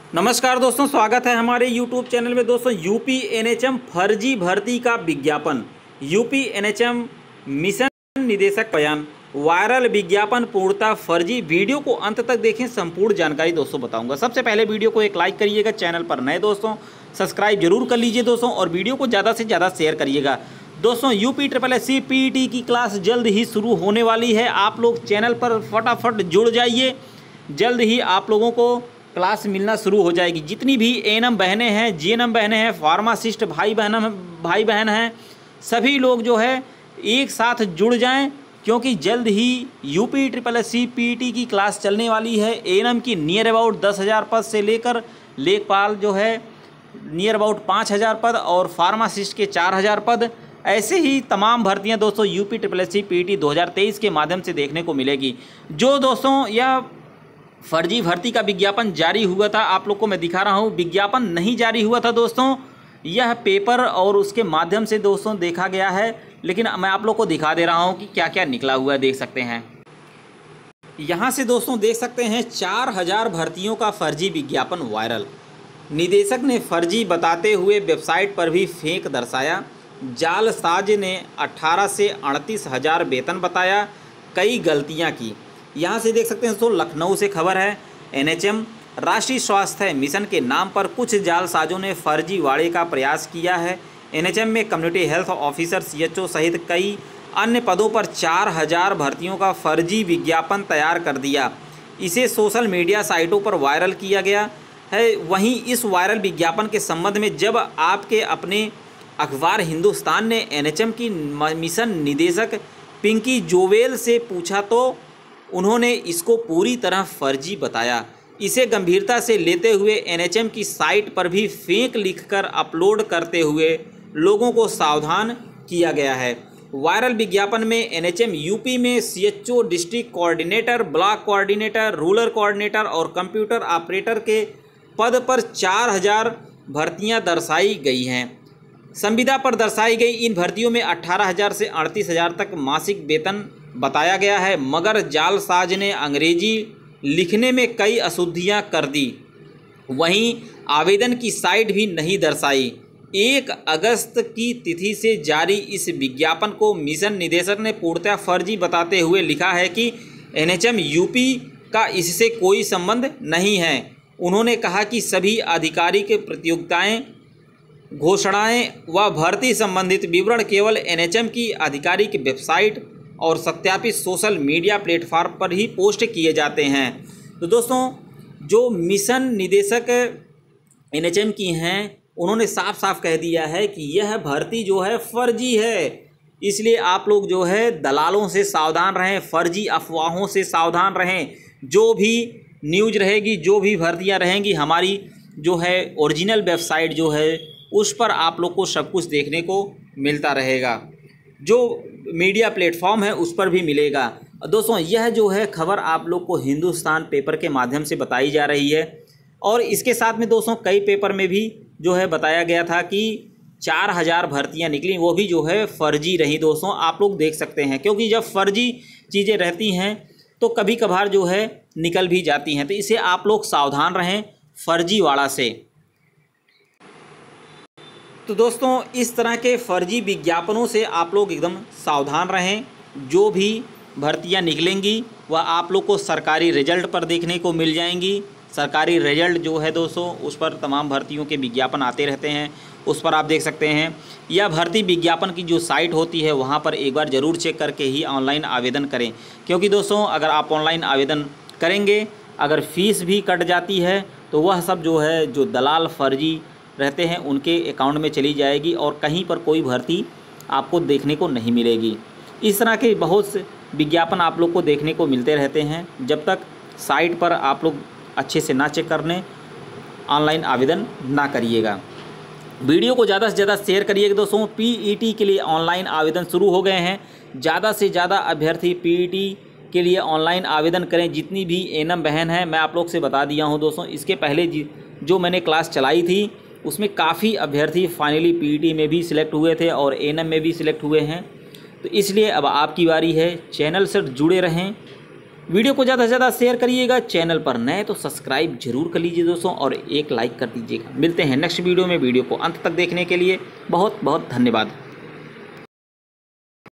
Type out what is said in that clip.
नमस्कार दोस्तों, स्वागत है हमारे यूट्यूब चैनल में। दोस्तों, यूपी एनएचएम फर्जी भर्ती का विज्ञापन, यूपी एनएचएम मिशन निदेशक बयान, वायरल विज्ञापन पूर्णतः फर्जी। वीडियो को अंत तक देखें, संपूर्ण जानकारी दोस्तों बताऊंगा। सबसे पहले वीडियो को एक लाइक करिएगा, चैनल पर नए दोस्तों सब्सक्राइब जरूर कर लीजिए दोस्तों, और वीडियो को ज़्यादा से ज़्यादा शेयर करिएगा। दोस्तों, UPSSC PET की क्लास जल्द ही शुरू होने वाली है। आप लोग चैनल पर फटाफट जुड़ जाइए, जल्द ही आप लोगों को क्लास मिलना शुरू हो जाएगी। जितनी भी एएनएम बहनें हैं, जीएनएम बहनें हैं, फार्मासिस्ट भाई बहन हैं, सभी लोग जो है एक साथ जुड़ जाएं, क्योंकि जल्द ही UPSSC PET की क्लास चलने वाली है। एएनएम की नियर अबाउट 10,000 पद से लेकर लेखपाल जो है नियर अबाउट 5,000 पद, और फार्मासिस्ट के 4,000 पद। ऐसे ही तमाम भर्तियां दोस्तों UPSSC PET 2023 के माध्यम से देखने को मिलेगी। जो दोस्तों यह फर्जी भर्ती का विज्ञापन जारी हुआ था, आप लोग को मैं दिखा रहा हूँ। विज्ञापन नहीं जारी हुआ था दोस्तों, यह पेपर और उसके माध्यम से दोस्तों देखा गया है, लेकिन मैं आप लोग को दिखा दे रहा हूँ कि क्या क्या निकला हुआ है। देख सकते हैं, यहाँ से दोस्तों देख सकते हैं 4,000 भर्तियों का फर्जी विज्ञापन वायरल। निदेशक ने फर्जी बताते हुए वेबसाइट पर भी फेक दर्शाया। जालसाज ने 18 से 38 हज़ार वेतन बताया, कई गलतियाँ की। यहाँ से देख सकते हैं दोस्तों, लखनऊ से खबर है। एनएचएम राष्ट्रीय स्वास्थ्य मिशन के नाम पर कुछ जालसाजों ने फर्जीवाड़े का प्रयास किया है। एनएचएम में कम्युनिटी हेल्थ ऑफिसर, CHO सहित कई अन्य पदों पर 4,000 भर्तियों का फर्जी विज्ञापन तैयार कर दिया। इसे सोशल मीडिया साइटों पर वायरल किया गया है। वहीं इस वायरल विज्ञापन के संबंध में जब आपके अपने अखबार हिंदुस्तान ने एनएचएम की मिशन निदेशक पिंकी जोवेल से पूछा, तो उन्होंने इसको पूरी तरह फर्जी बताया। इसे गंभीरता से लेते हुए एनएचएम की साइट पर भी फेक लिखकर अपलोड करते हुए लोगों को सावधान किया गया है। वायरल विज्ञापन में एनएचएम यूपी में CHO, district coordinator, block coordinator, rural coordinator और कंप्यूटर ऑपरेटर के पद पर 4,000 भर्तियां दर्शाई गई हैं। संविदा पर दर्शाई गई इन भर्तियों में 18,000 से 38,000 तक मासिक वेतन बताया गया है, मगर जालसाज ने अंग्रेजी लिखने में कई अशुद्धियां कर दी। वहीं आवेदन की साइट भी नहीं दर्शाई। 1 अगस्त की तिथि से जारी इस विज्ञापन को मिशन निदेशक ने पूर्णतः फर्जी बताते हुए लिखा है कि एनएचएम यूपी का इससे कोई संबंध नहीं है। उन्होंने कहा कि सभी आधिकारिक प्रतियोगिताएं, घोषणाएं व भर्ती संबंधित विवरण केवल एनएचएम की आधिकारिक वेबसाइट और सत्यापित सोशल मीडिया प्लेटफॉर्म पर ही पोस्ट किए जाते हैं। तो दोस्तों, जो मिशन निदेशक एनएचएम की हैं, उन्होंने साफ साफ कह दिया है कि यह भर्ती जो है फर्जी है। इसलिए आप लोग जो है दलालों से सावधान रहें, फर्जी अफवाहों से सावधान रहें। जो भी न्यूज़ रहेगी, जो भी भर्तियां रहेंगी, हमारी जो है ओरिजिनल वेबसाइट जो है उस पर आप लोग को सब कुछ देखने को मिलता रहेगा। जो मीडिया प्लेटफॉर्म है उस पर भी मिलेगा। दोस्तों, यह जो है खबर आप लोग को हिंदुस्तान पेपर के माध्यम से बताई जा रही है, और इसके साथ में दोस्तों कई पेपर में भी जो है बताया गया था कि 4,000 भर्तियां निकली, वो भी जो है फर्जी रही। दोस्तों, आप लोग देख सकते हैं, क्योंकि जब फर्जी चीज़ें रहती हैं तो कभी कभार जो है निकल भी जाती हैं। तो इसे आप लोग सावधान रहें फर्जीवाड़ा से। तो दोस्तों, इस तरह के फर्जी विज्ञापनों से आप लोग एकदम सावधान रहें। जो भी भर्तियां निकलेंगी वह आप लोग को सरकारी रिजल्ट पर देखने को मिल जाएंगी। सरकारी रिजल्ट जो है दोस्तों, उस पर तमाम भर्तियों के विज्ञापन आते रहते हैं, उस पर आप देख सकते हैं। यह भर्ती विज्ञापन की जो साइट होती है वहाँ पर एक बार ज़रूर चेक करके ही ऑनलाइन आवेदन करें, क्योंकि दोस्तों अगर आप ऑनलाइन आवेदन करेंगे, अगर फ़ीस भी कट जाती है तो वह सब जो है, जो दलाल फर्जी रहते हैं, उनके अकाउंट में चली जाएगी और कहीं पर कोई भर्ती आपको देखने को नहीं मिलेगी। इस तरह के बहुत से विज्ञापन आप लोग को देखने को मिलते रहते हैं। जब तक साइट पर आप लोग अच्छे से ना चेक करने, ऑनलाइन आवेदन ना करिएगा। वीडियो को ज़्यादा से ज़्यादा शेयर करिएगा दोस्तों। PET के लिए ऑनलाइन आवेदन शुरू हो गए हैं। ज़्यादा से ज़्यादा अभ्यर्थी PET के लिए ऑनलाइन आवेदन करें। जितनी भी एएनएम बहन है, मैं आप लोग से बता दिया हूँ दोस्तों, इसके पहले जो मैंने क्लास चलाई थी उसमें काफ़ी अभ्यर्थी फाइनली PET में भी सिलेक्ट हुए थे और एएनएम में भी सिलेक्ट हुए हैं। तो इसलिए अब आपकी बारी है। चैनल से जुड़े रहें, वीडियो को ज़्यादा से ज़्यादा शेयर करिएगा, चैनल पर नए तो सब्सक्राइब जरूर कर लीजिए दोस्तों और एक लाइक कर दीजिएगा। मिलते हैं नेक्स्ट वीडियो में। वीडियो को अंत तक देखने के लिए बहुत बहुत धन्यवाद।